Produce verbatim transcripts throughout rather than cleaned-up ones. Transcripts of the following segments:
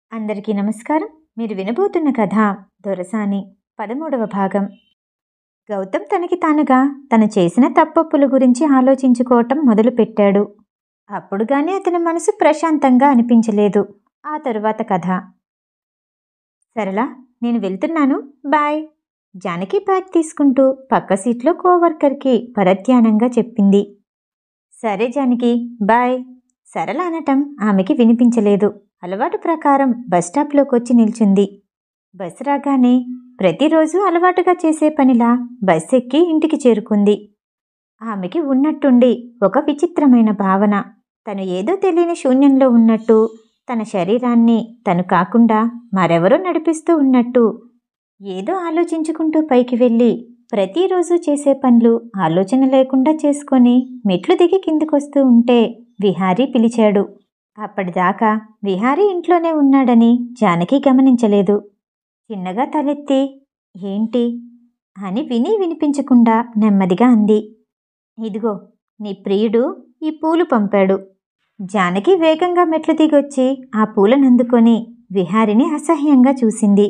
అందరికీ నమస్కారం. మీరు వినబోతున్న కథ దొరసాని పదమూడవ భాగం. గౌతమ్ తనకి తానుగా తను చేసిన తప్పొప్పుల గురించి ఆలోచించుకోవటం మొదలుపెట్టాడు. అప్పుడు గానీ అతని మనసు ప్రశాంతంగా అనిపించలేదు. ఆ తరువాత కథ. సరళ, నేను వెళ్తున్నాను, బాయ్. జానకి బ్యాగ్ తీసుకుంటూ పక్క సీట్లో కోవర్కర్కి పరధ్యానంగా చెప్పింది. సరే జానకి, బాయ్. సరళ అనటం ఆమెకి వినిపించలేదు. అలవాటు ప్రకారం బస్టాప్లోకి వచ్చి నిల్చుంది. బస్సు రాగానే ప్రతిరోజు అలవాటుగా చేసే పనిలా బస్ ఎక్కి ఇంటికి చేరుకుంది. ఆమెకి ఉన్నట్టుండి ఒక విచిత్రమైన భావన. తను ఏదో తెలియని శూన్యంలో ఉన్నట్టు, తన శరీరాన్ని తను కాకుండా మరెవరో నడిపిస్తూ ఉన్నట్టు, ఏదో ఆలోచించుకుంటూ పైకి వెళ్ళి ప్రతిరోజు చేసే పనులు ఆలోచన లేకుండా చేసుకొని మెట్లు దిగి కిందికొస్తూ ఉంటే విహారీ పిలిచాడు. అప్పటిదాకా విహారీ ఇంట్లోనే ఉన్నాడని జానకి గమనించలేదు. చిన్నగా తలెత్తి ఏంటి అని విని వినిపించకుండా నెమ్మదిగా అంది. ఇదిగో నీ ప్రియుడు ఈ పూలు పంపాడు. జానకి వేగంగా మెట్లు దిగొచ్చి ఆ పూలనందుకొని విహారిని అసహ్యంగా చూసింది.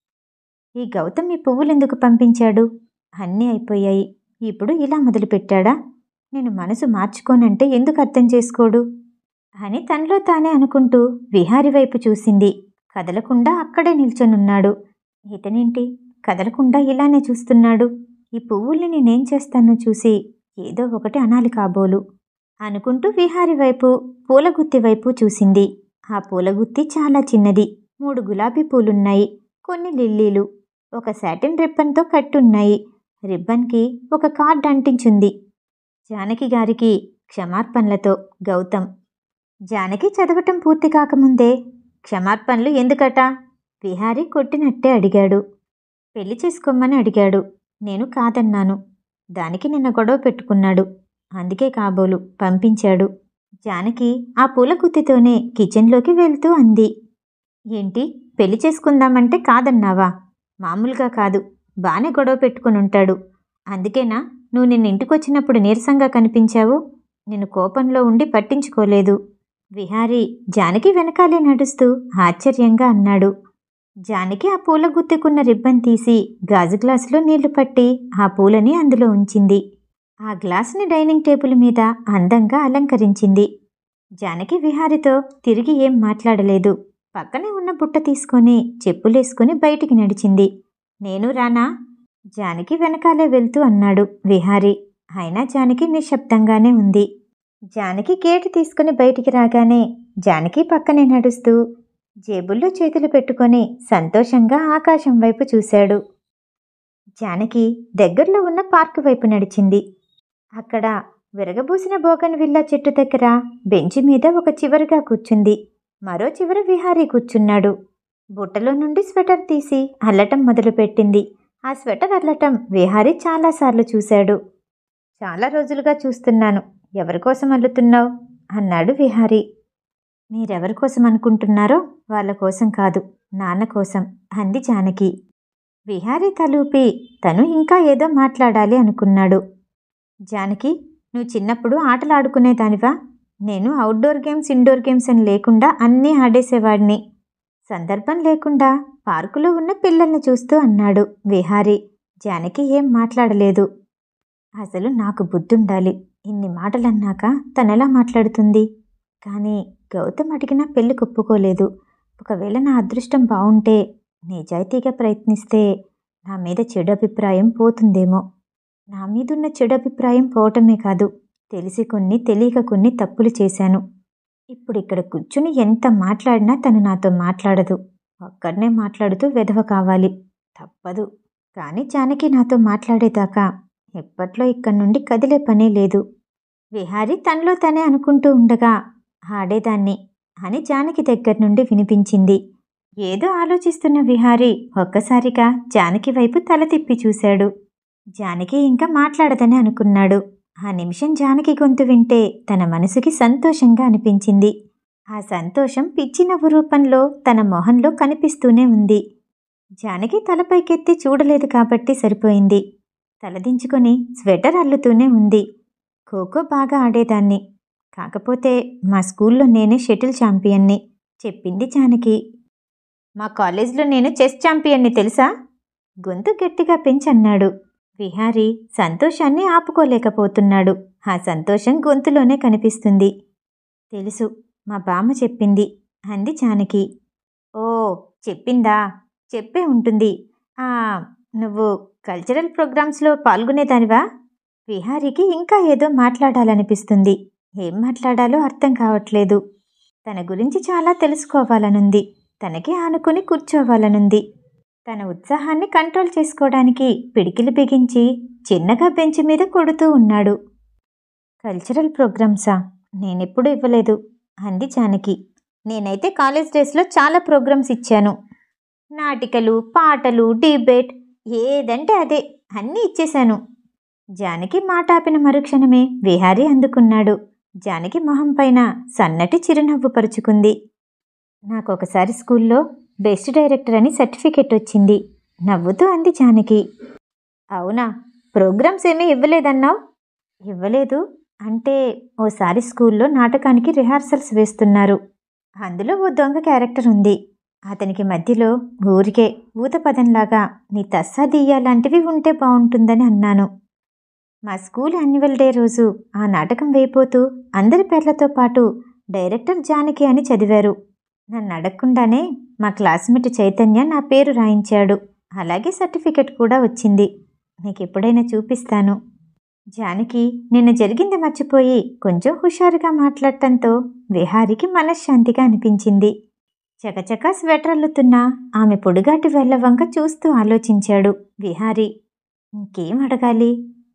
ఈ గౌతమ్ ఈ పువ్వులెందుకు పంపించాడు? అన్నీ అయిపోయాయి, ఇప్పుడు ఇలా మొదలుపెట్టాడా? నేను మనసు మార్చుకోనంటే ఎందుకు అర్థం చేసుకోడు అని తనలో తానే అనుకుంటూ విహారి వైపు చూసింది. కదలకుండా అక్కడే నిల్చొనున్నాడు. ఇతనేంటి కదలకుండా ఇలానే చూస్తున్నాడు? ఈ పువ్వుల్ని నేనేం చేస్తానో చూసి ఏదో ఒకటి అనాలి కాబోలు అనుకుంటూ విహారి వైపు, పూలగుత్తి వైపు చూసింది. ఆ పూలగుత్తి చాలా చిన్నది. మూడు గులాబీ పూలున్నాయి, కొన్ని లిల్లీలు, ఒక సాటిన్ రిబ్బన్తో కట్టున్నాయి. రిబ్బన్కి ఒక కార్డ్ అంటించుంది. జానకి గారికి క్షమార్పణలతో, గౌతమ్. జానకి చదవటం పూర్తి కాకముందే క్షమార్పణలు ఎందుకట? విహారీ కొట్టినట్టే అడిగాడు. పెళ్లి చేసుకోమని అడిగాడు. నేను కాదన్నాను. దానికి నిన్న గొడవ పెట్టుకున్నాడు. అందుకే కాబోలు పంపించాడు. జానకి ఆ పూలగుత్తితోనే కిచెన్లోకి వెళ్తూ అంది. ఏంటి, పెళ్లి చేసుకుందామంటే కాదన్నావా? మామూలుగా కాదు, బానే గొడవ పెట్టుకుని ఉంటాడు. అందుకేనా నువ్వు నిన్న ఇంటికొచ్చినప్పుడు నీరసంగా కనిపించావు? నిన్ను కోపంలో ఉండి పట్టించుకోలేదు. విహారీ జానకి వెనకాలే నడుస్తూ ఆశ్చర్యంగా అన్నాడు. జానకి ఆ పూల గుత్తికున్న రిబ్బన్ తీసి గాజు గ్లాసులో నీళ్లు పట్టి ఆ పూలని అందులో ఉంచింది. ఆ గ్లాసుని డైనింగ్ టేబుల్ మీద అందంగా అలంకరించింది. జానకి విహారితో తిరిగి ఏం మాట్లాడలేదు. పక్కనే ఉన్న బుట్ట తీసుకొని చెప్పులేసుకుని బయటికి నడిచింది. నేను రానా? జానకి వెనకాలే వెళ్తూ అన్నాడు విహారీ. అయినా జానకి నిశ్శబ్దంగానే ఉంది. జానకి గేటు తీసుకుని బయటికి రాగానే జానకి పక్కనే నడుస్తూ జేబుల్లో చేతులు పెట్టుకొని సంతోషంగా ఆకాశం వైపు చూశాడు. జానకి దగ్గరలో ఉన్న పార్కు వైపు నడిచింది. అక్కడ విరగబూసిన బోగన్ విల్లా చెట్టు దగ్గర బెంచి మీద ఒక చివరగా కూర్చుంది. మరో చివర విహారీ కూర్చున్నాడు. బుట్టలో నుండి స్వెటర్ తీసి అల్లటం మొదలుపెట్టింది. ఆ స్వెటర్ అల్లటం విహారీ చాలాసార్లు చూశాడు. చాలా రోజులుగా చూస్తున్నాను. ఎవరికోసం అల్లుతున్నావు అన్నాడు విహారీ. మీరెవరి కోసం అనుకుంటున్నారో వాళ్ళ కోసం కాదు, నాన్న కోసం అంది జానకి. విహారీ తలూపి తను ఇంకా ఏదో మాట్లాడాలి అనుకున్నాడు. జానకి, నువ్వు చిన్నప్పుడు ఆటలు ఆడుకునేదానివా? నేను అవుట్డోర్ గేమ్స్ ఇండోర్ గేమ్స్ అని లేకుండా అన్నీ ఆడేసేవాడిని. సందర్భం లేకుండా పార్కులో ఉన్న పిల్లల్ని చూస్తూ అన్నాడు విహారీ. జానకి ఏం మాట్లాడలేదు. అసలు నాకు బుద్ధుండాలి. ఇన్ని మాటలన్నాక తనెలా మాట్లాడుతుంది? కానీ గౌతమ్ అడిగినా పెళ్లి ఒప్పుకోలేదు. ఒకవేళ నా అదృష్టం బావుంటే, నిజాయితీగా ప్రయత్నిస్తే నా మీద చెడు అభిప్రాయం పోతుందేమో. నా మీదున్న చెడు అభిప్రాయం పోవటమే కాదు, తెలిసి కొన్ని తెలియక కొన్ని తప్పులు చేశాను. ఇప్పుడు ఇక్కడ కూర్చుని ఎంత మాట్లాడినా తను నాతో మాట్లాడదు. ఒక్కడనే మాట్లాడుతూ వెధవ కావాలి. తప్పదు. కానీ జానకి నాతో మాట్లాడేదాకా ఎప్పట్లో ఇక్కడి నుండి కదిలే పనే లేదు. విహారీ తనలో తనే అనుకుంటూ ఉండగా ఆడేదాన్ని అని జానకి దగ్గర నుండి వినిపించింది. ఏదో ఆలోచిస్తున్న విహారీ ఒక్కసారిగా జానకి వైపు తల తిప్పి చూశాడు. జానకి ఇంకా మాట్లాడదని అనుకున్నాడు. ఆ నిమిషం జానకి గొంతు వింటే తన మనసుకి సంతోషంగా అనిపించింది. ఆ సంతోషం పిచ్చి నవ్వు రూపంలో తన మొహంలో కనిపిస్తూనే ఉంది. జానకి తలపైకెత్తి చూడలేదు కాబట్టి సరిపోయింది. తలదించుకొని స్వెటర్ అల్లుతూనే ఉంది. ఖోఖో బాగా ఆడేదాన్ని. కాకపోతే మా స్కూల్లో నేనే షటిల్ ఛాంపియన్ని చెప్పింది జానకి. మా కాలేజ్లో నేను చెస్ ఛాంపియన్ని తెలుసా? గొంతు గట్టిగా పెంచన్నాడు. విహారీ సంతోషాన్ని ఆపుకోలేకపోతున్నాడు. ఆ సంతోషం గొంతులోనే కనిపిస్తుంది. తెలుసు, మా బామ్మ చెప్పింది అంది జానకి. ఓ, చెప్పిందా? చెప్పే ఉంటుంది. ఆ నువ్వు కల్చరల్ ప్రోగ్రామ్స్లో పాల్గొనేదానివా? విహారీకి ఇంకా ఏదో మాట్లాడాలనిపిస్తుంది. ఏం మాట్లాడాలో అర్థం కావట్లేదు. తన గురించి చాలా తెలుసుకోవాలనుంది. తనకి ఆనుకుని కూర్చోవాలనుంది. తన ఉత్సాహాన్ని కంట్రోల్ చేసుకోవడానికి పిడికిలు బిగించి చిన్నగా బెంచ్ మీద కొడుతూ ఉన్నాడు. కల్చరల్ ప్రోగ్రామ్సా? నేనెప్పుడు ఇవ్వలేదు అంది జానకి. నేనైతే కాలేజ్ డేస్లో చాలా ప్రోగ్రామ్స్ ఇచ్చాను. నాటికలు, పాటలు, డిబేట్, ఏదంటే అదే అన్నీ ఇచ్చేశాను. జానకి మాట ఆపిన మరుక్షణమే విహారీ అందుకున్నాడు. జానకి మొహం పైన సన్నటి చిరునవ్వు పరుచుకుంది. నాకొకసారి స్కూల్లో బెస్ట్ డైరెక్టర్ అని సర్టిఫికెట్ వచ్చింది నవ్వుతూ అంది జానకి. అవునా? ప్రోగ్రామ్స్ ఏమీ ఇవ్వలేదన్నావు? ఇవ్వలేదు అంటే ఓసారి స్కూల్లో నాటకానికి రిహార్సల్స్ వేస్తున్నారు. అందులో ఓ దొంగ క్యారెక్టర్ ఉంది. అతనికి మధ్యలో ఊరికే ఊతపదంలాగా నీ తస్సా దియ్యా లాంటివి ఉంటే బాగుంటుందని అన్నాను. మా స్కూల్ యాన్యువల్ డే రోజు ఆ నాటకం వేయిపోతూ అందరి పేర్లతో పాటు డైరెక్టర్ జానకి అని చదివారు. నన్ను అడగకుండానే మా క్లాస్మేట్ చైతన్య నా పేరు రాయించాడు. అలాగే సర్టిఫికెట్ కూడా వచ్చింది. నీకు ఎప్పుడైనా చూపిస్తాను. జానకి నిన్న జరిగింది మర్చిపోయి కొంచెం హుషారుగా మాట్లాడటంతో విహారీకి మనశ్శాంతిగా అనిపించింది. చకచకా స్వెటర్ అల్లుతున్న ఆమె పొడుగాటి వేళ్ల వంక చూస్తూ ఆలోచించాడు విహారీ. ఇంకేం అడగాలి?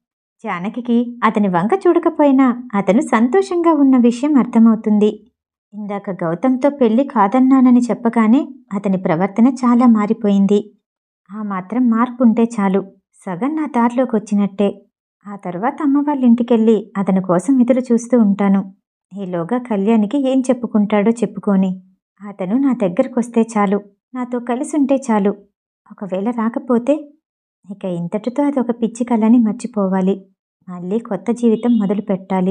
జానకికి అతని వంక చూడకపోయినా అతను సంతోషంగా ఉన్న విషయం అర్థమవుతుంది. ఇందాక గౌతంతో పెళ్లి కాదన్నానని చెప్పగానే అతని ప్రవర్తన చాలా మారిపోయింది. ఆ మాత్రం మార్పు ఉంటే చాలు, సగం నా దారిలోకి వచ్చినట్టే. ఆ తర్వాత అమ్మ వాళ్ళ ఇంటికెళ్ళి అతని కోసం ఎదురు చూస్తూ ఉంటాను. ఈలోగా కళ్యాణికి ఏం చెప్పుకుంటాడో చెప్పుకొని అతను నా దగ్గరకొస్తే చాలు, నాతో కలిసి ఉంటే చాలు. ఒకవేళ రాకపోతే ఇక ఇంతటితో అదొక పిచ్చి కలని మర్చిపోవాలి. మళ్ళీ కొత్త జీవితం మొదలు పెట్టాలి.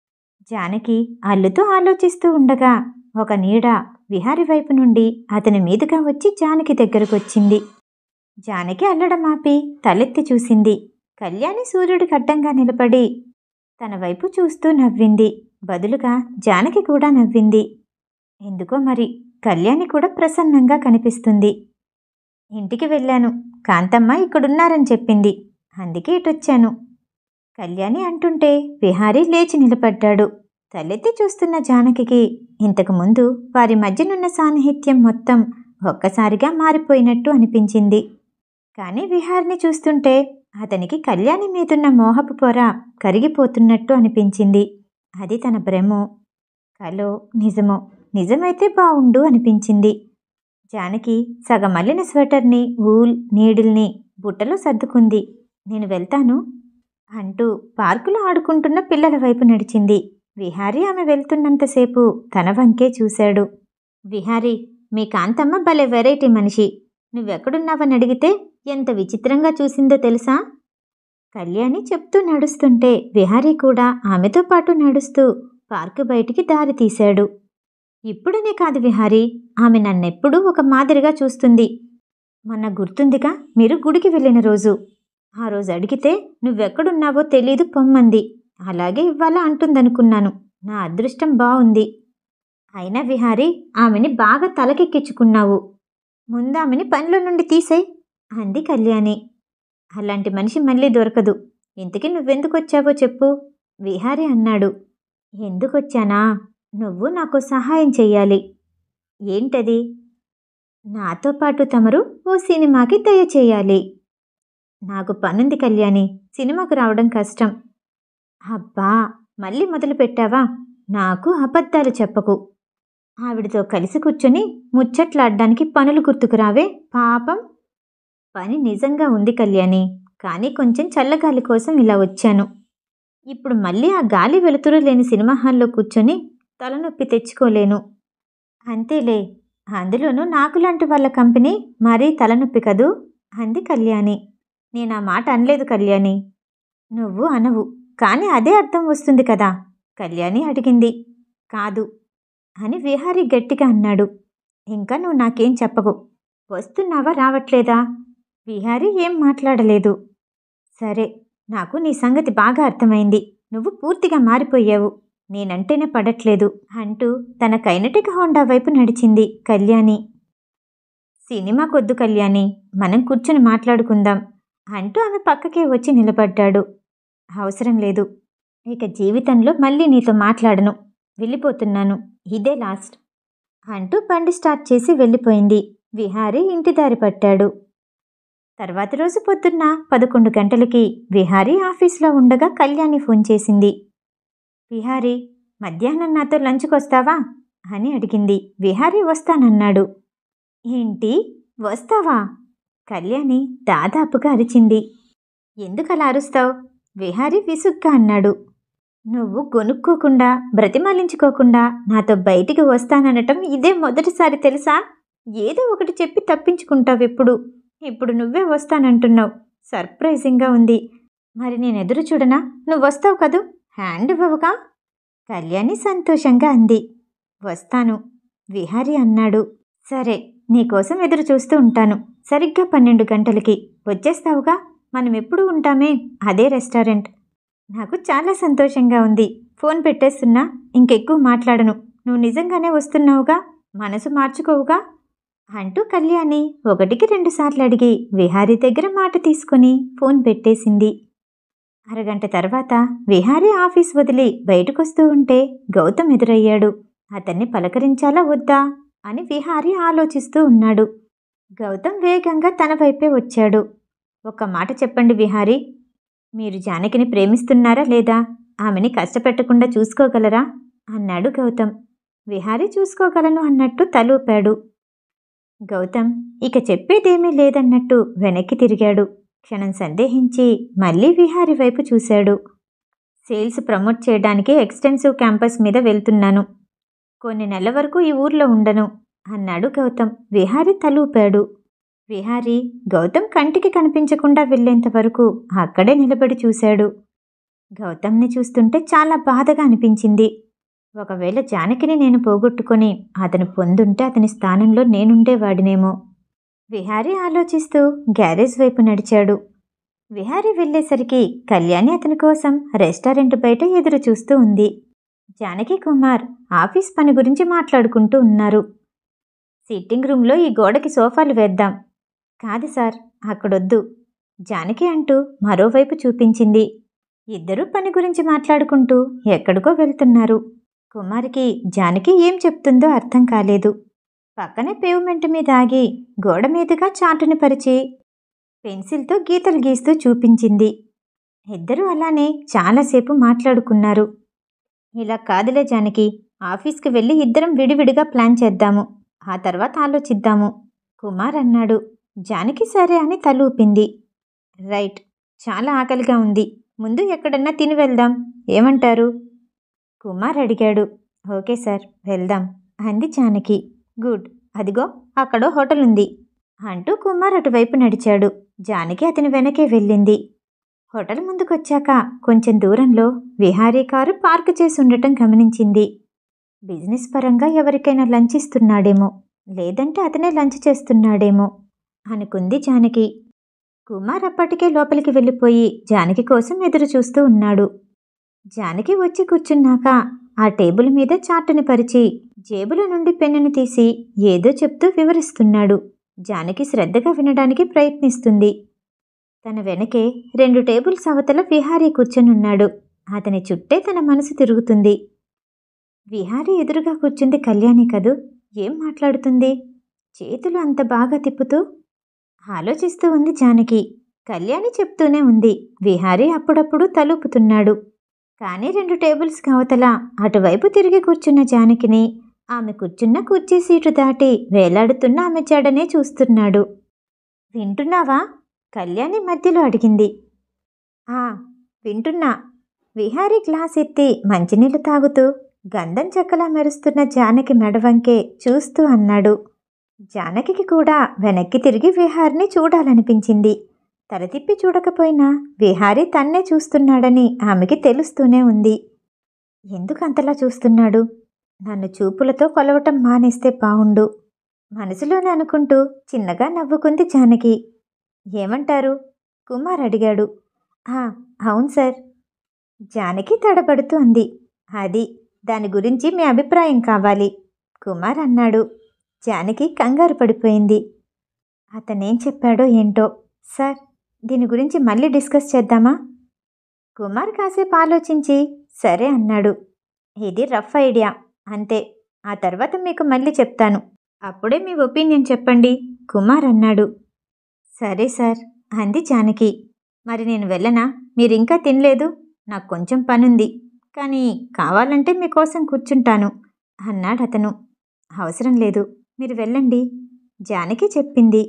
జానకి అల్లుతూ ఆలోచిస్తూ ఉండగా ఒక నీడ విహారి వైపు నుండి అతని మీదుగా వచ్చి జానకి దగ్గరకొచ్చింది. జానకి అల్లడం ఆపి తలెత్తి చూసింది. కళ్యాణి సూర్యుడికి అడ్డంగా నిలబడి తన వైపు చూస్తూ నవ్వింది. బదులుగా జానకి కూడా నవ్వింది. ఎందుకో మరి కళ్యాణి కూడా ప్రసన్నంగా కనిపిస్తుంది. ఇంటికి వెళ్ళాను, కాంతమ్మ ఇక్కడున్నారని చెప్పింది, అందుకే ఇటొచ్చాను. కళ్యాణి అంటుంటే విహారీ లేచి నిలబడ్డాడు. తలెత్తి చూస్తున్న జానకికి ఇంతకుముందు వారి మధ్యనున్న సాన్నిహిత్యం మొత్తం ఒక్కసారిగా మారిపోయినట్టు అనిపించింది. కానీ విహారిని చూస్తుంటే అతనికి కళ్యాణి మీదున్న మోహపు పొర కరిగిపోతున్నట్టు అనిపించింది. అది తన భ్రమో, కలో, నిజమో? నిజమైతే బావుండు అనిపించింది. జానకి సగం అల్లిన స్వెటర్ని, ఊల్, నీడిల్ని బుట్టలో సర్దుకుంది. నేను వెళ్తాను అంటూ పార్కులో ఆడుకుంటున్న పిల్లల వైపు నడిచింది. విహారీ ఆమె వెళ్తున్నంతసేపు తన వంకే చూశాడు. విహారీ, మీ కాంతమ్మ భలే వెరైటీ మనిషి. నువ్వెక్కడున్నావని అడిగితే ఎంత విచిత్రంగా చూసిందో తెలుసా? కళ్యాణి చెప్తూ నడుస్తుంటే విహారీ కూడా ఆమెతో పాటు నడుస్తూ పార్కు బయటికి దారి తీశాడు. ఇప్పుడనే కాదు విహారీ, ఆమె నన్నెప్పుడూ ఒక మాదిరిగా చూస్తుంది. మొన్న గుర్తుందిగా మీరు గుడికి వెళ్ళిన రోజు? ఆ రోజు అడిగితే నువ్వెక్కడున్నావో తెలీదు పొమ్మంది. అలాగే ఇవ్వాల అంటుందనుకున్నాను. నా అదృష్టం బావుంది. అయినా విహారీ, ఆమెని బాగా తలకెక్కించుకున్నావు. ముందామెని పనిలో నుండి తీసేయ్ అంది కళ్యాణి. అలాంటి మనిషి మళ్ళీ దొరకదు. ఇంతకీ నువ్వెందుకొచ్చావో చెప్పు విహారీ అన్నాడు. ఎందుకొచ్చానా? నువ్వు నాకు సహాయం చెయ్యాలి. ఏంటది? నాతో పాటు తమరు ఓ సినిమాకి దయచేయాలి. నాకు పనుంది కళ్యాణి, సినిమాకు రావడం కష్టం. అబ్బా, మళ్ళీ మొదలు పెట్టావా? నాకు అబద్ధాలు చెప్పకు. ఆవిడతో కలిసి కూర్చొని ముచ్చట్లాడ్డానికి పనులు గుర్తుకురావే పాపం. పని నిజంగా ఉంది కళ్యాణి, కానీ కొంచెం చల్లగాలి కోసం ఇలా వచ్చాను. ఇప్పుడు మళ్ళీ ఆ గాలి వెలుతురు లేని సినిమా హాల్లో కూర్చొని తలనొప్పి తెచ్చుకోలేను. అంతేలే, అందులోనూ నాకులాంటి వాళ్ళ కంపెనీ మరీ తలనొప్పి కదూ అంది కళ్యాణి. నేనా మాట అనలేదు కళ్యాణి. నువ్వు అనవు, కానీ అదే అర్థం వస్తుంది కదా కళ్యాణి అడిగింది. కాదు అని విహారీ గట్టిగా అన్నాడు. ఇంకా నువ్వు నాకేం చెప్పకు. వస్తున్నావా రావట్లేదా? విహారీ ఏం మాట్లాడలేదు. సరే, నాకు నీ సంగతి బాగా అర్థమైంది. నువ్వు పూర్తిగా మారిపోయావు. నేనంటేనే పడట్లేదు అంటూ తన కైనటిక్ హోండా వైపు నడిచింది కళ్యాణి. సినిమాకొద్దు కళ్యాణి, మనం కూర్చుని మాట్లాడుకుందాం అంటూ ఆమె పక్కకే వచ్చి నిలబడ్డాడు. అవసరం లేదు. ఇక జీవితంలో మళ్ళీ నీతో మాట్లాడను. వెళ్ళిపోతున్నాను. ఇదే లాస్ట్ అంటూ బండి స్టార్ట్ చేసి వెళ్ళిపోయింది. విహారీ ఇంటి దారి పట్టాడు. తర్వాత రోజు పొద్దున్న పదకొండు గంటలకి విహారీ ఆఫీస్లో ఉండగా కళ్యాణి ఫోన్ చేసింది. విహారీ, మధ్యాహ్నం నాతో లంచ్కొస్తావా అని అడిగింది. విహారీ వస్తానన్నాడు. ఏంటి, వస్తావా? కళ్యాణి దాదాపుగా అరిచింది. ఎందుకలా అరుస్తావు? విహారీ విసుగ్గా అన్నాడు. నువ్వు గొనుక్కోకుండా బ్రతిమాలించుకోకుండా నాతో బయటికి వస్తాననటం ఇదే మొదటిసారి తెలుసా? ఏదో ఒకటి చెప్పి తప్పించుకుంటావెప్పుడు. ఇప్పుడు నువ్వే వస్తానంటున్నావు. సర్ప్రైజింగ్గా ఉంది. మరి నేను ఎదురు చూడనా? నువ్వు వస్తావు కదూ? హ్యాండ్ ఇవ్వవుగా? కళ్యాణి సంతోషంగా అంది. వస్తాను, విహారీ అన్నాడు. సరే, నీకోసం ఎదురు చూస్తూ ఉంటాను. సరిగ్గా పన్నెండు గంటలకి వచ్చేస్తావుగా? మనం ఎప్పుడు ఉంటామే అదే రెస్టారెంట్. నాకు చాలా సంతోషంగా ఉంది. ఫోన్ పెట్టేస్తున్నా. ఇంకెక్కువ మాట్లాడను. నువ్వు నిజంగానే వస్తున్నావుగా? మనసు మార్చుకోవుగా అంటూ కళ్యాణి ఒకటికి రెండు సార్లు అడిగి విహారీ దగ్గర మాట తీసుకుని ఫోన్ పెట్టేసింది. అరగంట తర్వాత విహారీ ఆఫీస్ వదిలి బయటకొస్తూ ఉంటే గౌతమ్ ఎదురయ్యాడు. అతన్ని పలకరించాలా వద్దా అని విహారీ ఆలోచిస్తూ ఉన్నాడు. గౌతమ్ వేగంగా తన వైపే వచ్చాడు. ఒక్క మాట చెప్పండి విహారీ, మీరు జానకిని ప్రేమిస్తున్నారా లేదా? ఆమెని కష్టపెట్టకుండా చూసుకోగలరా అన్నాడు గౌతమ్. విహారీ చూసుకోగలను అన్నట్టు తలూపాడు. గౌతమ్ ఇక చెప్పేదేమీ లేదన్నట్టు వెనక్కి తిరిగాడు. క్షణం సందేహించి మళ్ళీ విహారీ వైపు చూశాడు. సేల్స్ ప్రమోట్ చేయడానికి ఎక్స్టెన్సివ్ క్యాంపస్ మీద వెళ్తున్నాను. కొన్ని నెలల వరకు ఈ ఊర్లో ఉండను అన్నాడు గౌతమ్. విహారీ తలూపాడు. విహారీ గౌతమ్ కంటికి కనిపించకుండా వెళ్లేంత వరకు అక్కడే నిలబడి చూశాడు. గౌతమ్ని చూస్తుంటే చాలా బాధగా అనిపించింది. ఒకవేళ జానకిని నేను పోగొట్టుకొని అతను పొందుంటే అతని స్థానంలో నేనుండేవాడినేమో. విహారీ ఆలోచిస్తూ గ్యారేజ్ వైపు నడిచాడు. విహారీ వెళ్ళేసరికి కళ్యాణి అతని కోసం రెస్టారెంట్ బయట ఎదురు చూస్తూ ఉంది. జానకి కుమార్ ఆఫీస్ పని గురించి మాట్లాడుకుంటూ ఉన్నారు. సిట్టింగ్ రూమ్లో ఈ గోడకి సోఫాలు వేద్దాం. కాదు సార్, అక్కడొద్దు, జానకి అంటూ మరోవైపు చూపించింది. ఇద్దరూ పని గురించి మాట్లాడుకుంటూ ఎక్కడికో వెళ్తున్నారు. కుమార్కి జానకి ఏం చెప్తుందో అర్థం కాలేదు. పక్కనే పేవ్మెంట్ మీద ఆగి గోడ మీదుగా చాటుని పరిచి పెన్సిల్తో గీతలు గీస్తూ చూపించింది. ఇద్దరూ అలానే చాలాసేపు మాట్లాడుకున్నారు. ఇలా కాదులే జానకి, ఆఫీస్కి వెళ్ళి ఇద్దరం విడివిడిగా ప్లాన్ చేద్దాము, ఆ తర్వాత ఆలోచిద్దాము కుమార్ అన్నాడు. జానకి సరే అని తలూపింది. రైట్, చాలా ఆకలిగా ఉంది. ముందు ఎక్కడన్నా తిని వెళ్దాం, ఏమంటారు? కుమార్ అడిగాడు. ఓకే సార్, వెళ్దాం అంది జానకి. గుడ్, అదిగో అక్కడో హోటల్ ఉంది అంటూ కుమార్ అటువైపు నడిచాడు. జానకి అతని వెనకే వెళ్ళింది. హోటల్ ముందుకొచ్చాక కొంచెం దూరంలో విహారీ కారు పార్క్ చేసి ఉండటం గమనించింది. బిజినెస్ పరంగా ఎవరికైనా లంచ్ ఇస్తున్నాడేమో, లేదంటే అతనే లంచ్ చేస్తున్నాడేమో అనుకుంది జానకి. కుమార్ అప్పటికే లోపలికి వెళ్ళిపోయి జానకి కోసం ఎదురు చూస్తూ ఉన్నాడు. జానకి వచ్చి కూర్చున్నాక ఆ టేబుల్ మీద చాటుని పరిచి జేబుల నుండి పెన్నుని తీసి ఏదో చెప్తూ వివరిస్తున్నాడు. జానకి శ్రద్ధగా వినడానికి ప్రయత్నిస్తుంది. తన వెనకే రెండు టేబుల్స్ అవతల విహారీ కూర్చొనున్నాడు. అతని చుట్టే తన మనసు తిరుగుతుంది. విహారీ ఎదురుగా కూర్చుంది కళ్యాణి కదూ, ఏం మాట్లాడుతుంది? చేతులు అంత బాగా తిప్పుతూ ఆలోచిస్తూ ఉంది జానకి. కళ్యాణి చెప్తూనే ఉంది. విహారీ అప్పుడప్పుడు తలూపుతున్నాడు. కానీ రెండు టేబుల్స్ అవతల అటువైపు తిరిగి కూర్చున్న జానకిని, ఆమె కూర్చున్న కుర్చీ సీటు దాటి వేలాడుతున్న ఆమె జడనే చూస్తున్నాడు. వింటున్నావా? కళ్యాణి మధ్యలో అడిగింది. ఆ, వింటున్నా. విహారీ గ్లాస్ ఎత్తి మంచినీళ్ళు తాగుతూ గంధం చెక్కలా మెరుస్తున్న జానకి మెడవంకే చూస్తూ అన్నాడు. జానకి కూడా వెనక్కి తిరిగి విహారిని చూడాలనిపించింది. తల తిప్పి చూడకపోయినా విహారీ తన్నే చూస్తున్నాడని ఆమెకి తెలుస్తూనే ఉంది. ఎందుకు అంతలా చూస్తున్నాడు? నన్ను చూపులతో కొలవటం మానేస్తే బావుండు. మనసులోనే అనుకుంటూ చిన్నగా నవ్వుకుంది జానకి. ఏమంటారు? కుమార్ అడిగాడు. ఆ, అవును సార్. జానకి తడబడుతూ అంది. అది, దాని గురించి మీ అభిప్రాయం కావాలి, కుమార్ అన్నాడు. జానకి కంగారు పడిపోయింది. అతనేం చెప్పాడో ఏంటో. సార్, దీని గురించి మళ్ళీ డిస్కస్ చేద్దామా? కుమార్ కాసేపు ఆలోచించి సరే అన్నాడు. ఇది రఫ్ ఐడియా, అంతే. ఆ తర్వాత మీకు మళ్ళీ చెప్తాను, అప్పుడే మీ ఒపీనియన్ చెప్పండి, కుమార్ అన్నాడు. సరే సార్ అంది జానకి. మరి నేను వెళ్ళనా? మీరింకా తినలేదు? నాకు కొంచెం పనుంది, కానీ కావాలంటే మీకోసం కూర్చుంటాను అన్నాడతను. అవసరం లేదు, మీరు వెళ్ళండి, జానకి చెప్పింది.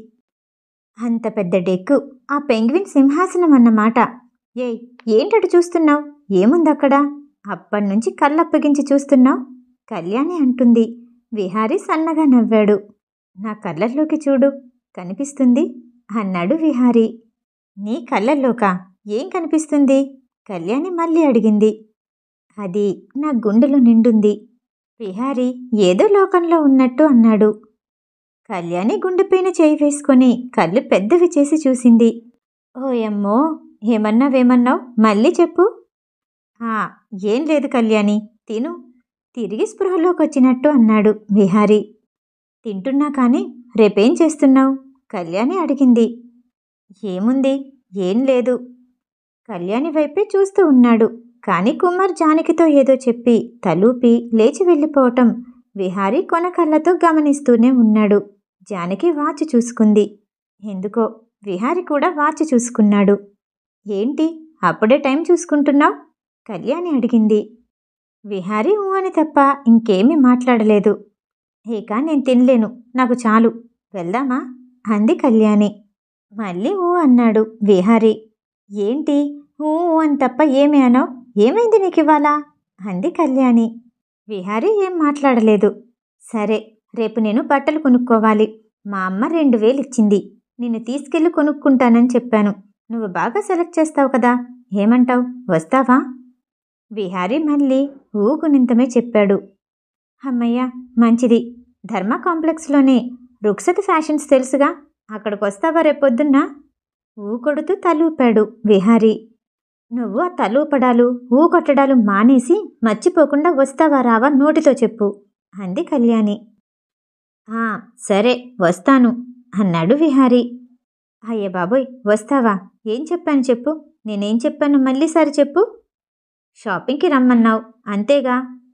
అంత పెద్ద డెక్కు, ఆ పెంగ్విన్ సింహాసనం అన్నమాట. ఏయ్, ఏంటటు చూస్తున్నావు? ఏముందక్కడ? అప్పటినుంచి కళ్ళప్పగించి చూస్తున్నావు, కళ్యాణి అంటుంది. విహారీ సన్నగా నవ్వాడు. నా కళ్ళల్లోకి చూడు, కనిపిస్తుంది అన్నాడు విహారీ. నీ కళ్ళల్లోకా? ఏం కనిపిస్తుంది? కళ్యాణి మళ్ళీ అడిగింది. అది నా గుండెలో నిండుంది, విహారీ ఏదో లోకంలో ఉన్నట్టు అన్నాడు. కళ్యాణి గుండెపైన చేయి వేసుకొని కళ్ళు పెద్దవి చేసి చూసింది. ఓయమ్మో, ఏమన్నావేమన్నావు? మళ్ళీ చెప్పు. ఆ, ఏం లేదు కళ్యాణి, తిను, తిరిగి స్పృహలోకి వచ్చినట్టు అన్నాడు విహారీ. తింటున్నా కానీ రేపేం చేస్తున్నావు? కళ్యాణి అడిగింది. ఏముంది, ఏం లేదు. కళ్యాణి వైపే చూస్తూ ఉన్నాడు. కానీ కుమార్ జానకితో ఏదో చెప్పి తలూపి లేచి వెళ్ళిపోవటం విహారీ కొనకళ్ళతో గమనిస్తూనే ఉన్నాడు. జానకి వాచ్ చూసుకుంది. ఎందుకో విహారీ కూడా వాచ్ చూసుకున్నాడు. ఏంటి అప్పుడే టైం చూసుకుంటున్నావు? కళ్యాణి అడిగింది. విహారీ ఊ అని తప్ప ఇంకేమీ మాట్లాడలేదు. ఇక నేను తినలేను, నాకు చాలు, వెళ్దామా అంది కళ్యాణి. మళ్ళీ ఊ అన్నాడు విహారీ. ఏంటి ఊ అని తప్ప ఏమి అనవు? ఏమైంది నీకివ్వాలా అంది కళ్యాణి. విహారీ ఏం మాట్లాడలేదు. సరే, రేపు నేను బట్టలు కొనుక్కోవాలి. మా అమ్మ రెండు వేలు ఇచ్చింది, నిన్ను తీసుకెళ్ళి కొనుక్కుంటానని చెప్పాను. నువ్వు బాగా సెలెక్ట్ చేస్తావు కదా, ఏమంటావు, వస్తావా? విహారీ మళ్ళీ ఊగునింతమే చెప్పాడు. అమ్మయ్య, మంచిది. ధర్మ కాంప్లెక్స్లోనే రుక్సత్ ఫ్యాషన్స్ తెలుసుగా, అక్కడికి వస్తావా రేపొద్దున్నా? ఊ కొడుతూ తలూపాడు విహారీ. నువ్వు ఆ తలూపడాలు ఊ కొట్టడాలు మానేసి మర్చిపోకుండా వస్తావా రావా నోటితో చెప్పు అంది కళ్యాణి. ఆ, సరే వస్తాను అన్నాడు విహారీ. అయ్య బాబోయ్, వస్తావా? ఏం చెప్పాను చెప్పు, నేనేం చెప్పాను మళ్ళీసారి చెప్పు. షాపింగ్కి రమ్మన్నావు, అంతేగా.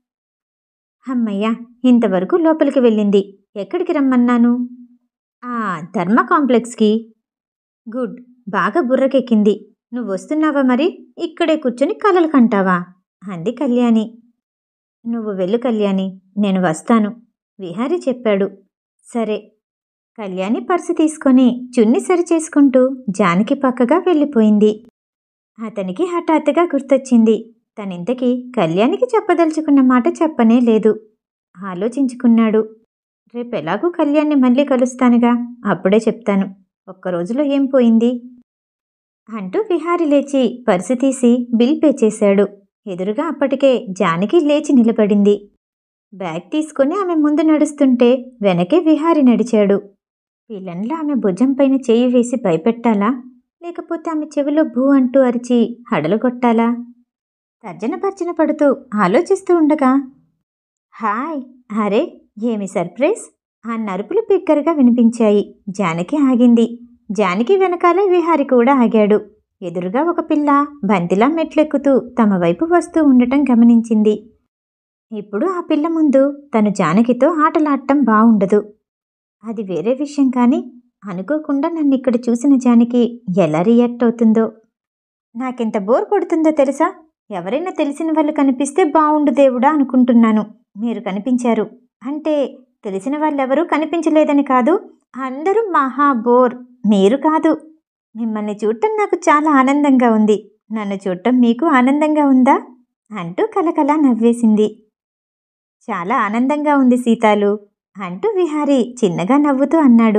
అమ్మయ్య, ఇంతవరకు లోపలికి వెళ్ళింది. ఎక్కడికి రమ్మన్నాను? ఆ, ధర్మ కాంప్లెక్స్కి. గుడ్, బాగా బుర్రకెక్కింది. నువ్వు వస్తున్నావా మరి? ఇక్కడే కూర్చొని కలలు కంటావా అంది కళ్యాణి. నువ్వు వెళ్ళు కళ్యాణి, నేను వస్తాను, విహారీ చెప్పాడు. సరే. కళ్యాణి పర్సు తీసుకొని చున్ని సరి చేసుకుంటూ జానకి పక్కగా వెళ్ళిపోయింది. అతనికి హఠాత్తుగా గుర్తొచ్చింది, తనింతకీ కళ్యాణికి చెప్పదలుచుకున్న మాట చెప్పనే లేదు. ఆలోచించుకున్నాడు. రేపెలాగూ కళ్యాణ్ని మళ్ళీ కలుస్తానుగా, అప్పుడే చెప్తాను, ఒక్కరోజులో ఏం పోయింది అంటూ విహారీ లేచి పర్సు తీసి బిల్ పే చేశాడు. ఎదురుగా అప్పటికే జానకి లేచి నిలబడింది. బ్యాగ్ తీసుకుని ఆమె ముందు నడుస్తుంటే వెనకే విహారీ నడిచాడు. పిల్లన్లా ఆమె భుజం పైన చెయ్యి వేసి భయపెట్టాలా, లేకపోతే ఆమె చెవిలో భూ అంటూ అరిచి హడలుగొట్టాలా? తర్జన భర్జన పడుతూ ఆలోచిస్తూ ఉండగా, హాయ్, అరే ఏమి సర్ప్రైజ్ ఆ నరుపులు బిగ్గరగా వినిపించాయి. జానకి ఆగింది. జానకి వెనకాలే విహారీ కూడా ఆగాడు. ఎదురుగా ఒక పిల్ల బంతిలా మెట్లెక్కుతూ తమ వైపు వస్తూ ఉండటం గమనించింది. ఇప్పుడు ఆ పిల్ల ముందు తను జానకితో ఆటలాడటం బావుండదు. అది వేరే విషయం, కానీ అనుకోకుండా నన్నిక్కడ చూసిన జానకి ఎలా రియాక్ట్ అవుతుందో. నాకెంత బోర్ కొడుతుందో తెలుసా? ఎవరైనా తెలిసిన వాళ్ళు కనిపిస్తే బావుండు దేవుడా అనుకుంటున్నాను. మీరు కనిపించారు అంటే తెలిసిన వాళ్ళెవరూ కనిపించలేదని కాదు, అందరూ మహా బోర్. మీరు కాదు. మిమ్మల్ని చూడటం నాకు చాలా ఆనందంగా ఉంది. నన్ను చూడటం మీకు ఆనందంగా ఉందా అంటూ కలకలా నవ్వేసింది. చాలా ఆనందంగా ఉంది సీతాలు అంటూ విహారీ చిన్నగా నవ్వుతూ అన్నాడు.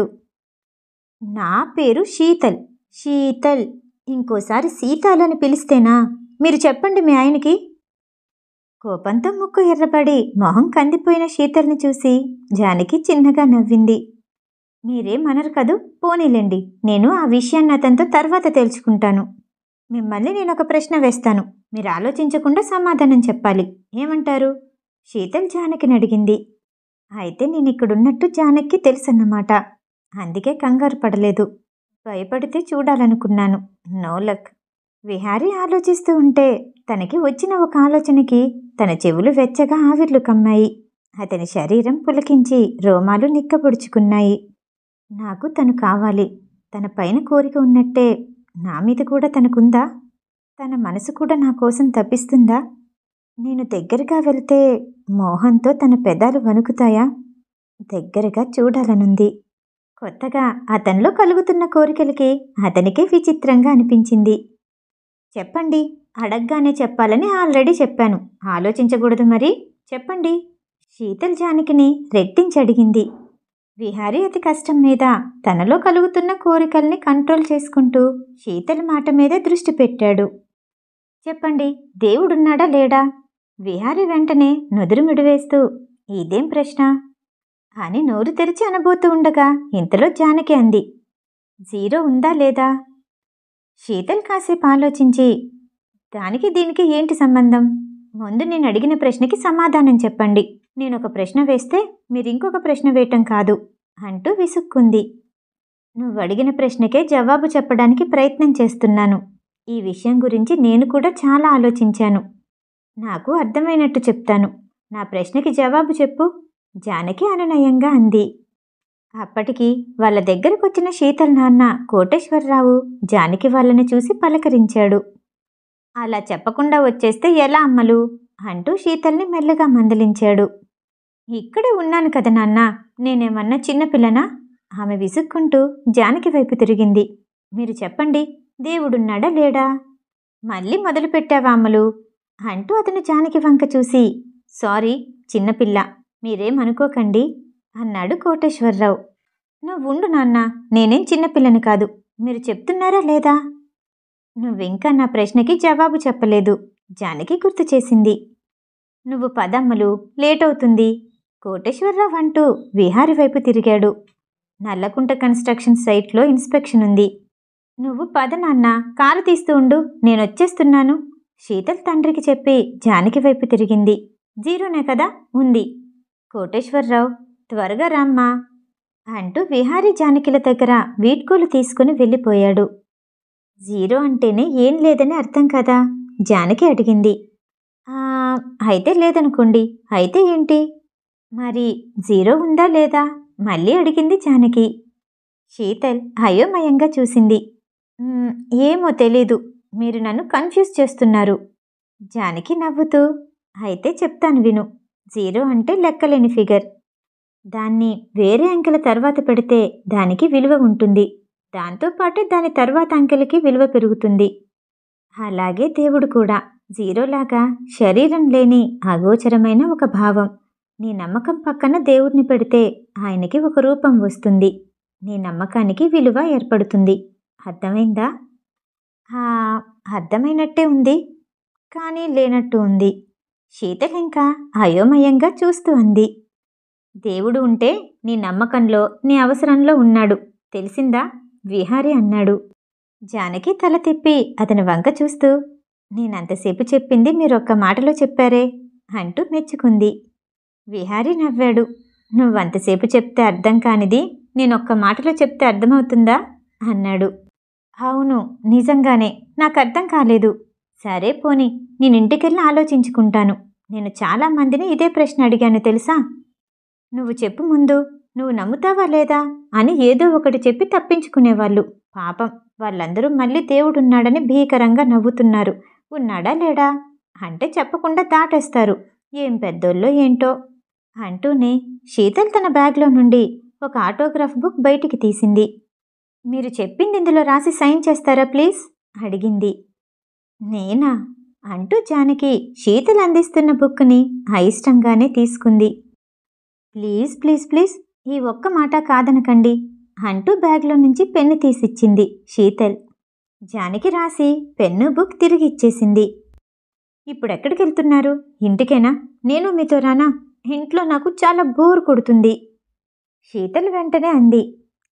నా పేరు శీతల్. శీతల్, ఇంకోసారి సీతాలు అని పిలిస్తేనా? మీరు చెప్పండి మీ ఆయనకి. కోపంతో ముక్కు ఎర్రబడి మొహం కందిపోయిన శీతల్ని చూసి జానకి చిన్నగా నవ్వింది. మీరేమనరు కదూ? పోనీలేండి, నేను ఆ విషయాన్ని అతనితో తర్వాత తేల్చుకుంటాను. మిమ్మల్ని నేనొక ప్రశ్న వేస్తాను. మీరు ఆలోచించకుండా సమాధానం చెప్పాలి. ఏమంటారు? శీతల్ జానకిని అడిగింది. అయితే నేనిక్కడున్నట్టు జానకి తెలుసన్నమాట. అందుకే కంగారు పడలేదు. భయపడితే చూడాలనుకున్నాను. No luck. విహారీ ఆలోచిస్తూ ఉంటే తనకి వచ్చిన ఒక ఆలోచనకి తన చెవులు వెచ్చగా ఆవిర్లు కమ్మాయి. అతని శరీరం పులకించి రోమాలు నిక్కబొడుచుకున్నాయి. నాకు తను కావాలి. తన పైన కోరిక ఉన్నట్టే నా మీద కూడా తనకుందా? తన మనసు కూడా నా కోసం తప్పిస్తుందా? నేను దగ్గరగా వెళ్తే మోహంతో తన పెదాలు వణుకుతాయా? దగ్గరగా చూడాలనుంది. కొత్తగా అతనిలో కలుగుతున్న కోరికలకి అతనికే విచిత్రంగా అనిపించింది. చెప్పండి, అడగ్గానే చెప్పాలని ఆల్రెడీ చెప్పాను. ఆలోచించకూడదు మరి? చెప్పండి. శీతల్ జానకిని రెట్టించడిగింది. విహారీ అతి కష్టం మీద తనలో కలుగుతున్న కోరికల్ని కంట్రోల్ చేసుకుంటూ శీతల్ మాట మీద దృష్టి పెట్టాడు. చెప్పండి, దేవుడున్నాడా లేడా? విహారీ వెంటనే నుదురు మిడివేస్తూ ఇదేం ప్రశ్న అని నోరు తెరిచి అనబోతూ ఉండగా ఇంతలో జానకి అంది, జీరో ఉందా లేదా? శీతల్ కాసేపు ఆలోచించి, దానికి దీనికి ఏంటి సంబంధం? ముందు నేను అడిగిన ప్రశ్నకి సమాధానం చెప్పండి. నేనొక ప్రశ్న వేస్తే మీరింకొక ప్రశ్న వేయటం కాదు అంటూ విసుక్కుంది. నువ్వు అడిగిన ప్రశ్నకే జవాబు చెప్పడానికి ప్రయత్నం చేస్తున్నాను. ఈ విషయం గురించి నేను కూడా చాలా ఆలోచించాను. నాకు అర్థమైనట్టు చెప్తాను. నా ప్రశ్నకి జవాబు చెప్పు, జానకి అనునయంగా అంది. అప్పటికి వాళ్ళ దగ్గరకొచ్చిన శీతల్ నాన్న కోటేశ్వరరావు జానకి వాళ్ళని చూసి పలకరించాడు. అలా చెప్పకుండా వచ్చేస్తే ఎలా అమ్మలు అంటూ శీతల్ని మెల్లగా మందలించాడు. ఇక్కడే ఉన్నాను కదా నాన్న, నేనేమన్నా చిన్నపిల్లనా? ఆమె విసుక్కుంటూ జానకి వైపు తిరిగింది. మీరు చెప్పండి, దేవుడున్నాడా లేడా? మళ్ళీ మొదలుపెట్టావా అమ్మలు అంటూ అతను జానకి వంక చూసి, సారీ చిన్నపిల్ల, మీరేమనుకోకండి అన్నాడు కోటేశ్వరరావు. నువ్వుండు నాన్న, నేనేం చిన్నపిల్లని కాదు. మీరు చెప్తున్నారా లేదా? నువ్వింకా నా ప్రశ్నకి జవాబు చెప్పలేదు, జానకి గుర్తు చేసింది. నువ్వు పదమ్మలు, లేటవుతుంది కోటేశ్వరరావు అంటూ విహారి వైపు తిరిగాడు. నల్లకుంట కన్స్ట్రక్షన్ సైట్లో ఇన్స్పెక్షన్ ఉంది. నువ్వు పద నాన్న, కారు తీస్తూ ఉండు, నేనొచ్చేస్తున్నాను శీతల్ తండ్రికి చెప్పి జానకి వైపు తిరిగింది. జీరోనే కదా ఉంది. కోటేశ్వరరావు త్వరగా రామ్మా అంటూ విహారీ జానకిల దగ్గర వీడ్కోలు తీసుకుని వెళ్ళిపోయాడు. జీరో అంటేనే ఏం లేదని అర్థం కదా? జానకి అడిగింది. అయితే లేదనుకోండి, అయితే ఏంటి మరి? జీరో ఉందా లేదా మళ్ళీ అడిగింది జానకి. శీతల్ అయోమయంగా చూసింది. ఏమో తెలీదు, మీరు నన్ను కన్ఫ్యూజ్ చేస్తున్నారు. జానకి నవ్వుతూ, అయితే చెప్తాను విను. జీరో అంటే లెక్కలేని ఫిగర్. దాన్ని వేరే అంకెల తర్వాత పెడితే దానికి విలువ ఉంటుంది. దాంతోపాటు దాని తర్వాత అంకెలకి విలువ పెరుగుతుంది. అలాగే దేవుడు కూడా జీరోలాగా శరీరం లేని అగోచరమైన ఒక భావం. నీ నమ్మకం పక్కన దేవుడిని పెడితే ఆయనకి ఒక రూపం వస్తుంది. నీ నమ్మకానికి విలువ ఏర్పడుతుంది. అర్థమైందా? అర్థమైనట్టే ఉంది, కానీ లేనట్టు ఉంది. శీతల్ ఇంకా అయోమయంగా చూస్తూ అంది. దేవుడు ఉంటే నీ నమ్మకంలో, నీ అవసరంలో ఉన్నాడు, తెలిసిందా? విహారీ అన్నాడు. జానకి తల తిప్పి అతని వంక చూస్తూ, నేనంతసేపు చెప్పింది మీరొక్క మాటలో చెప్పారే అంటూ మెచ్చుకుంది. విహారీ నవ్వాడు. నువ్వంతసేపు చెప్తే అర్థం కానిది నేనొక్క మాటలో చెప్తే అర్థమవుతుందా అన్నాడు. అవును, నిజంగానే నాకు అర్థం కాలేదు. సరే పోనీ, నేనింటికెళ్ళి ఆలోచించుకుంటాను. నేను చాలా మందిని ఇదే ప్రశ్న అడిగాను తెలుసా? నువ్వు చెప్పు ముందు, నువ్వు నమ్ముతావా లేదా అని ఏదో ఒకటి చెప్పి తప్పించుకునేవాళ్ళు. పాపం వాళ్ళందరూ మళ్ళీ దేవుడున్నాడని భీకరంగా నవ్వుతున్నారు. ఉన్నాడా లేడా అంటే చెప్పకుండా దాటేస్తారు. ఏం పెద్దోళ్ళో ఏంటో అంటూనే శీతల్ తన బ్యాగ్లో నుండి ఒక ఆటోగ్రాఫ్ బుక్ బయటికి తీసింది. మీరు చెప్పింది ఇందులో రాసి సైన్ చేస్తారా ప్లీజ్ అడిగింది. నేనా అంటూ జానకి శీతల్ అందిస్తున్న బుక్ని అయిష్టంగానే తీసుకుంది. ప్లీజ్ ప్లీజ్ ప్లీజ్ ఈ ఒక్క మాట కాదనకండి అంటూ బ్యాగ్లో నుంచి పెన్ను తీసిచ్చింది శీతల్. జానకి రాసి పెన్ను బుక్ తిరిగి ఇచ్చేసింది. ఇప్పుడెక్కడికి వెళ్తున్నారు? ఇంటికేనా? నేను మీతో రానా? ఇంట్లో నాకు చాలా బోర్ కొడుతుంది శీతల్ వెంటనే అంది.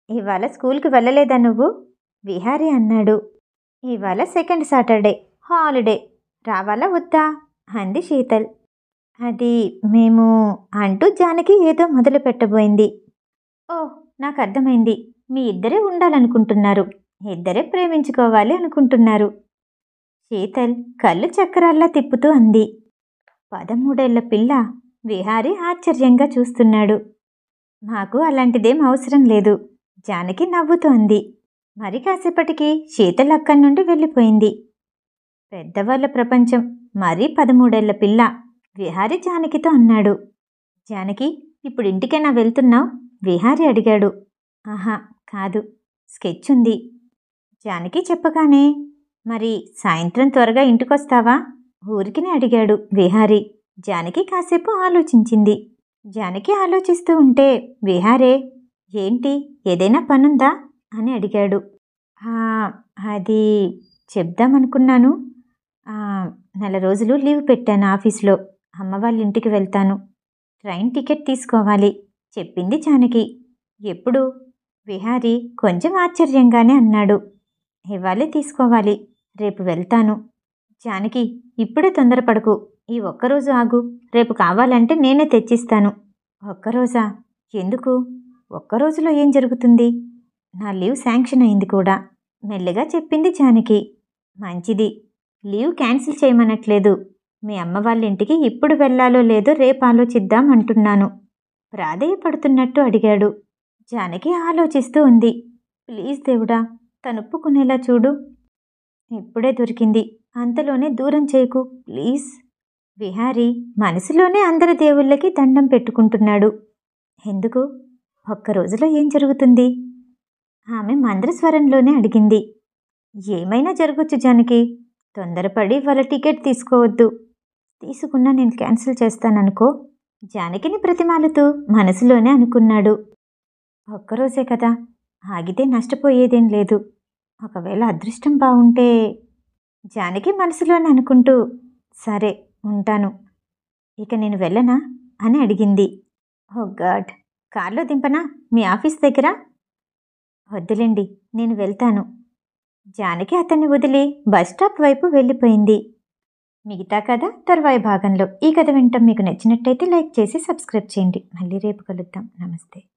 ఇవాళ స్కూల్కి వెళ్ళలేదా నువ్వు? విహారీ అన్నాడు. ఇవాళ సెకండ్ సాటర్డే, హాలిడే, రావాలా వద్దా అంది శీతల్. అది మేము అంటూ జానకి ఏదో మొదలు పెట్టబోయింది. ఓహ్, నాకు అర్థమైంది. మీ ఇద్దరే ఉండాలనుకుంటున్నారు, ఇద్దరే ప్రేమించుకోవాలి అనుకుంటున్నారు. శీతల్ కళ్ళు చక్రాల్లా తిప్పుతూ అంది. పదమూడేళ్ల పిల్ల. విహారీ ఆశ్చర్యంగా చూస్తున్నాడు. మాకు అలాంటిదేం అవసరం లేదు, జానకి నవ్వుతూ అంది. మరి కాసేపటికి శీతల్ అక్కడి నుండి వెళ్ళిపోయింది. పెద్దవాళ్ళ ప్రపంచం, మరీ పదమూడేళ్ల పిల్ల. విహారీ జానకితో అన్నాడు. జానకి, ఇప్పుడు ఇంటికైనా వెళ్తున్నావు? విహారీ అడిగాడు. ఆహా కాదు, స్కెచ్ ఉంది. జానకి చెప్పగానే, మరి సాయంత్రం త్వరగా ఇంటికొస్తావా ఊరికినే అడిగాడు విహారీ. జానకి కాసేపు ఆలోచించింది. జానకి ఆలోచిస్తూ ఉంటే విహారే, ఏంటి, ఏదైనా పనుందా అని అడిగాడు. అది చెప్దామనుకున్నాను. నెల రోజులు లీవ్ పెట్టాను ఆఫీస్లో, అమ్మ వాళ్ళ ఇంటికి వెళ్తాను. ట్రైన్ టికెట్ తీసుకోవాలి చెప్పింది జానకి. ఎప్పుడు? విహారీ కొంచెం ఆశ్చర్యంగానే అన్నాడు. ఇవాళే తీసుకోవాలి, రేపు వెళ్తాను. జానకి, ఇప్పుడే తొందరపడకు, ఈ ఒక్కరోజు ఆగు, రేపు కావాలంటే నేనే తెచ్చిస్తాను. ఒక్కరోజా? ఎందుకు? ఒక్కరోజులో ఏం జరుగుతుంది? నా లీవ్ శాంక్షన్ అయింది కూడా, మెల్లగా చెప్పింది జానకి. మంచిది, లీవ్ క్యాన్సిల్ చేయమనట్లేదు. మీ అమ్మ వాళ్ళ ఇంటికి ఇప్పుడు వెళ్ళాలో లేదో రేపు ఆలోచిద్దాం అంటున్నాను. ప్రాధేయపడుతున్నట్టు అడిగాడు. జానకి ఆలోచిస్తూ ఉంది. ప్లీజ్ దేవుడా, తనొప్పుకునేలా చూడు. ఇప్పుడే దొరికింది, అంతలోనే దూరం చేయకు ప్లీజ్. విహారీ మనసులోనే అందరి దేవుళ్ళకి దండం పెట్టుకుంటున్నాడు. ఎందుకు? ఒక్కరోజులో ఏం జరుగుతుంది? ఆమె మంద్రస్వరంలోనే అడిగింది. ఏమైనా జరగచ్చు జానకి, తొందరపడి వాళ్ళ టికెట్ తీసుకోవద్దు. తీసుకున్నా నేను క్యాన్సిల్ చేస్తాననుకో, జానకిని ప్రతిమాలుతూ మనసులోనే అనుకున్నాడు. ఒక్కరోజే కదా, ఆగితే నష్టపోయేదేం లేదు. ఒకవేళ అదృష్టం బాగుంటే. జానకి మనసులోనే అనుకుంటూ, సరే ఉంటాను, ఇక నేను వెళ్ళనా అని అడిగింది. ఓ గాడ్, కార్లో దింపనా మీ ఆఫీస్ దగ్గర? వద్దులేండి, నేను వెళ్తాను. జానకి అతన్ని వదిలి బస్టాప్ వైపు వెళ్ళిపోయింది. మిగతా కథ తర్వాయి భాగంలో. ఈ కథ వింటాం మీకు నచ్చినట్టయితే లైక్ చేసి సబ్స్క్రైబ్ చేయండి. మళ్ళీ రేపు కలుద్దాం. నమస్తే.